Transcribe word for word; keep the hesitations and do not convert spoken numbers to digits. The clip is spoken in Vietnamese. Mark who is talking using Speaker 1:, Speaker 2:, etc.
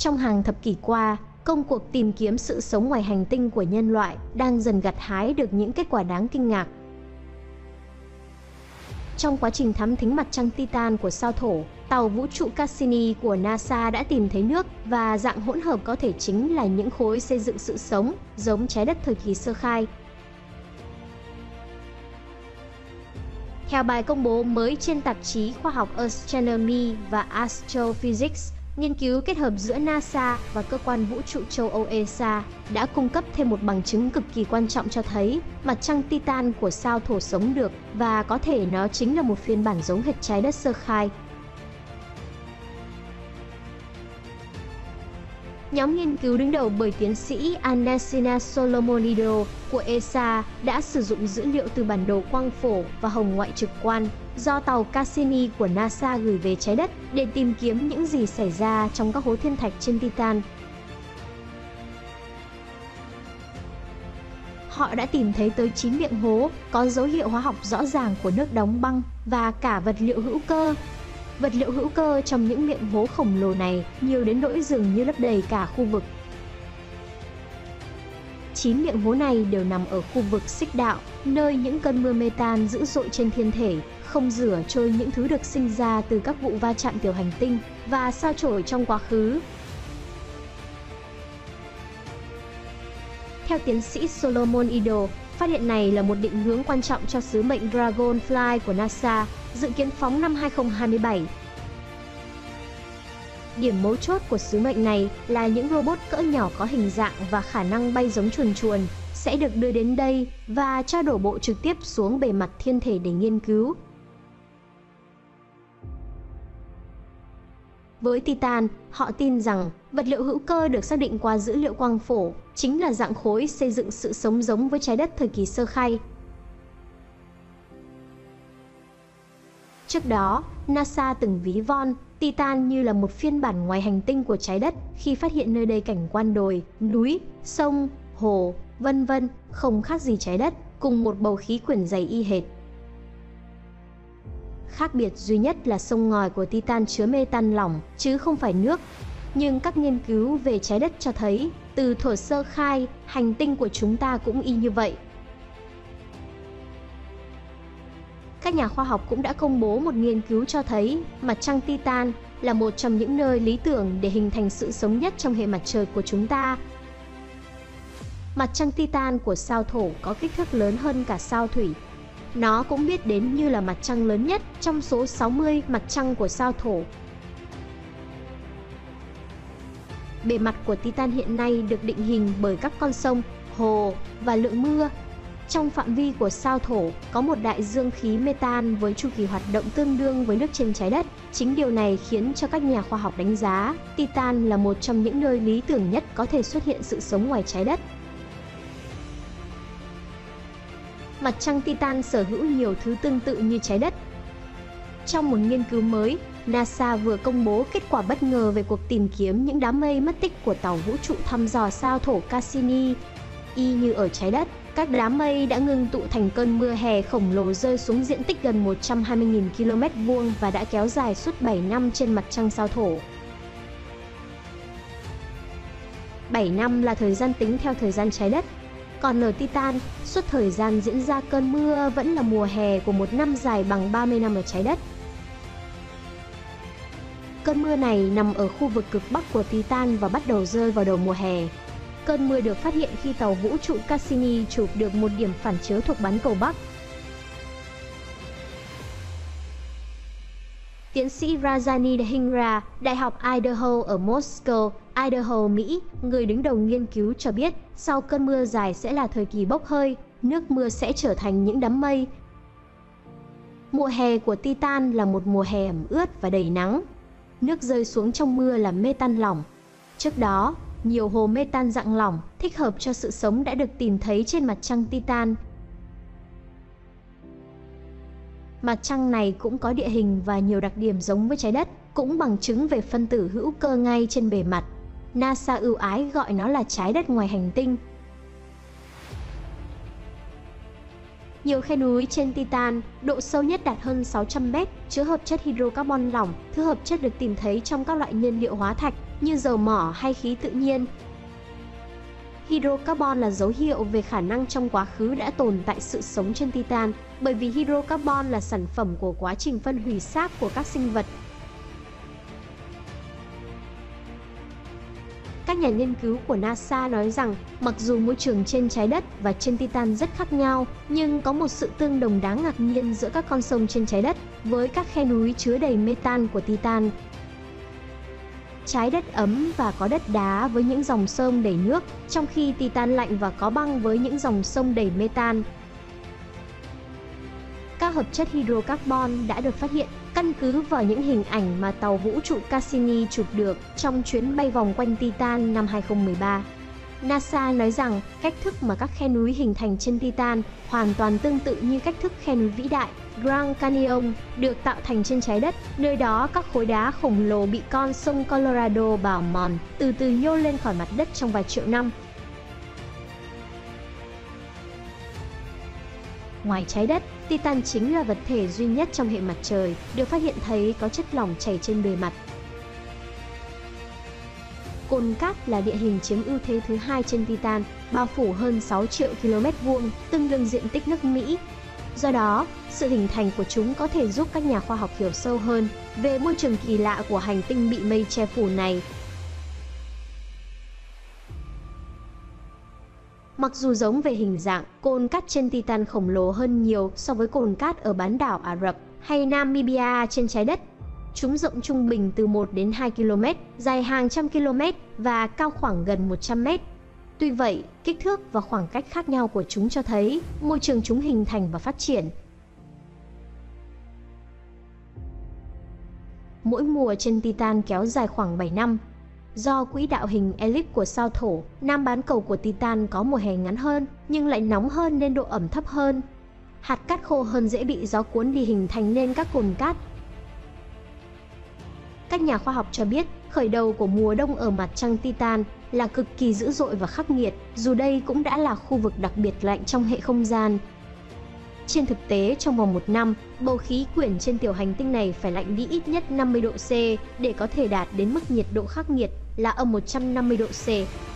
Speaker 1: Trong hàng thập kỷ qua, công cuộc tìm kiếm sự sống ngoài hành tinh của nhân loại đang dần gặt hái được những kết quả đáng kinh ngạc. Trong quá trình thám thính mặt trăng Titan của sao Thổ, tàu vũ trụ Cassini của NASA đã tìm thấy nước và dạng hỗn hợp có thể chính là những khối xây dựng sự sống, giống trái đất thời kỳ sơ khai. Theo bài công bố mới trên tạp chí khoa học Astronomy và Astrophysics, nghiên cứu kết hợp giữa NASA và cơ quan vũ trụ châu Âu e ét a đã cung cấp thêm một bằng chứng cực kỳ quan trọng cho thấy mặt trăng Titan của sao Thổ sống được và có thể nó chính là một phiên bản giống hệt trái đất sơ khai. Nhóm nghiên cứu đứng đầu bởi tiến sĩ Anasina Solomonido của e ét a đã sử dụng dữ liệu từ bản đồ quang phổ và hồng ngoại trực quan do tàu Cassini của NASA gửi về trái đất để tìm kiếm những gì xảy ra trong các hố thiên thạch trên Titan. Họ đã tìm thấy tới chín miệng hố có dấu hiệu hóa học rõ ràng của nước đóng băng và cả vật liệu hữu cơ. Vật liệu hữu cơ trong những miệng hố khổng lồ này nhiều đến nỗi dường như lấp đầy cả khu vực. Chín miệng hố này đều nằm ở khu vực xích đạo, nơi những cơn mưa metan dữ dội trên thiên thể không rửa trôi những thứ được sinh ra từ các vụ va chạm tiểu hành tinh và sao chổi trong quá khứ. Theo tiến sĩ Solomon Ido, phát hiện này là một định hướng quan trọng cho sứ mệnh Dragonfly của NASA, dự kiến phóng năm hai không hai bảy. Điểm mấu chốt của sứ mệnh này là những robot cỡ nhỏ có hình dạng và khả năng bay giống chuồn chuồn sẽ được đưa đến đây và cho đổ bộ trực tiếp xuống bề mặt thiên thể để nghiên cứu. Với Titan, họ tin rằng vật liệu hữu cơ được xác định qua dữ liệu quang phổ chính là dạng khối xây dựng sự sống giống với trái đất thời kỳ sơ khai. Trước đó, NASA từng ví von Titan như là một phiên bản ngoài hành tinh của trái đất khi phát hiện nơi đây cảnh quan đồi, núi, sông, hồ, vân vân, không khác gì trái đất, cùng một bầu khí quyển dày y hệt. Khác biệt duy nhất là sông ngòi của Titan chứa metan lỏng chứ không phải nước. Nhưng các nghiên cứu về trái đất cho thấy, từ thuở sơ khai, hành tinh của chúng ta cũng y như vậy. Các nhà khoa học cũng đã công bố một nghiên cứu cho thấy mặt trăng Titan là một trong những nơi lý tưởng để hình thành sự sống nhất trong hệ mặt trời của chúng ta. Mặt trăng Titan của sao Thổ có kích thước lớn hơn cả sao Thủy. Nó cũng biết đến như là mặt trăng lớn nhất trong số sáu mươi mặt trăng của sao Thổ. Bề mặt của Titan hiện nay được định hình bởi các con sông, hồ và lượng mưa. Trong phạm vi của sao Thổ có một đại dương khí metan với chu kỳ hoạt động tương đương với nước trên trái đất. Chính điều này khiến cho các nhà khoa học đánh giá Titan là một trong những nơi lý tưởng nhất có thể xuất hiện sự sống ngoài trái đất. Mặt trăng Titan sở hữu nhiều thứ tương tự như trái đất. Trong một nghiên cứu mới, NASA vừa công bố kết quả bất ngờ về cuộc tìm kiếm những đám mây mất tích của tàu vũ trụ thăm dò sao Thổ Cassini. Y như ở trái đất, các đám mây đã ngưng tụ thành cơn mưa hè khổng lồ rơi xuống diện tích gần một trăm hai mươi nghìn ki lô mét vuông và đã kéo dài suốt bảy năm trên mặt trăng sao Thổ. bảy năm là thời gian tính theo thời gian trái đất. Còn ở Titan, suốt thời gian diễn ra cơn mưa vẫn là mùa hè của một năm dài bằng ba mươi năm ở trái đất. Cơn mưa này nằm ở khu vực cực bắc của Titan và bắt đầu rơi vào đầu mùa hè. Cơn mưa được phát hiện khi tàu vũ trụ Cassini chụp được một điểm phản chiếu thuộc bán cầu Bắc. Tiến sĩ Rajani Dhingra, Đại học Idaho ở Moscow, Idaho, Mỹ, người đứng đầu nghiên cứu cho biết sau cơn mưa dài sẽ là thời kỳ bốc hơi, nước mưa sẽ trở thành những đám mây. Mùa hè của Titan là một mùa hè ẩm ướt và đầy nắng. Nước rơi xuống trong mưa là metan lỏng. Trước đó, nhiều hồ metan dạng lỏng thích hợp cho sự sống đã được tìm thấy trên mặt trăng Titan. Mặt trăng này cũng có địa hình và nhiều đặc điểm giống với trái đất, cũng bằng chứng về phân tử hữu cơ ngay trên bề mặt. NASA ưu ái gọi nó là trái đất ngoài hành tinh. Nhiều khe núi trên Titan, độ sâu nhất đạt hơn sáu trăm mét, chứa hợp chất hydrocarbon lỏng, thứ hợp chất được tìm thấy trong các loại nhiên liệu hóa thạch. như dầu mỏ hay khí tự nhiên. Hydrocarbon là dấu hiệu về khả năng trong quá khứ đã tồn tại sự sống trên Titan, bởi vì hydrocarbon là sản phẩm của quá trình phân hủy xác của các sinh vật. Các nhà nghiên cứu của NASA nói rằng mặc dù môi trường trên trái đất và trên Titan rất khác nhau, nhưng có một sự tương đồng đáng ngạc nhiên giữa các con sông trên trái đất với các khe núi chứa đầy metan của Titan. Trái đất ấm và có đất đá với những dòng sông đầy nước, trong khi Titan lạnh và có băng với những dòng sông đầy metan. Các hợp chất hydrocarbon đã được phát hiện căn cứ vào những hình ảnh mà tàu vũ trụ Cassini chụp được trong chuyến bay vòng quanh Titan năm hai không một ba. NASA nói rằng cách thức mà các khe núi hình thành trên Titan hoàn toàn tương tự như cách thức khe núi vĩ đại Grand Canyon được tạo thành trên trái đất, nơi đó các khối đá khổng lồ bị con sông Colorado bào mòn, từ từ nhô lên khỏi mặt đất trong vài triệu năm. Ngoài trái đất, Titan chính là vật thể duy nhất trong hệ mặt trời được phát hiện thấy có chất lỏng chảy trên bề mặt. Cồn cát là địa hình chiếm ưu thế thứ hai trên Titan, bao phủ hơn sáu triệu ki lô mét vuông, tương đương diện tích nước Mỹ. Do đó, sự hình thành của chúng có thể giúp các nhà khoa học hiểu sâu hơn về môi trường kỳ lạ của hành tinh bị mây che phủ này. Mặc dù giống về hình dạng, cồn cát trên Titan khổng lồ hơn nhiều so với cồn cát ở bán đảo Ả Rập hay Namibia trên trái đất. Chúng rộng trung bình từ một đến hai ki lô mét, dài hàng trăm km và cao khoảng gần một trăm mét. Tuy vậy, kích thước và khoảng cách khác nhau của chúng cho thấy môi trường chúng hình thành và phát triển. Mỗi mùa trên Titan kéo dài khoảng bảy năm. Do quỹ đạo hình elip của sao Thổ, nam bán cầu của Titan có mùa hè ngắn hơn nhưng lại nóng hơn nên độ ẩm thấp hơn. Hạt cát khô hơn dễ bị gió cuốn đi hình thành nên các cồn cát. Các nhà khoa học cho biết khởi đầu của mùa đông ở mặt trăng Titan là cực kỳ dữ dội và khắc nghiệt, dù đây cũng đã là khu vực đặc biệt lạnh trong hệ không gian. Trên thực tế, trong vòng một năm, bầu khí quyển trên tiểu hành tinh này phải lạnh đi ít nhất năm mươi độ C để có thể đạt đến mức nhiệt độ khắc nghiệt là âm một trăm năm mươi độ C.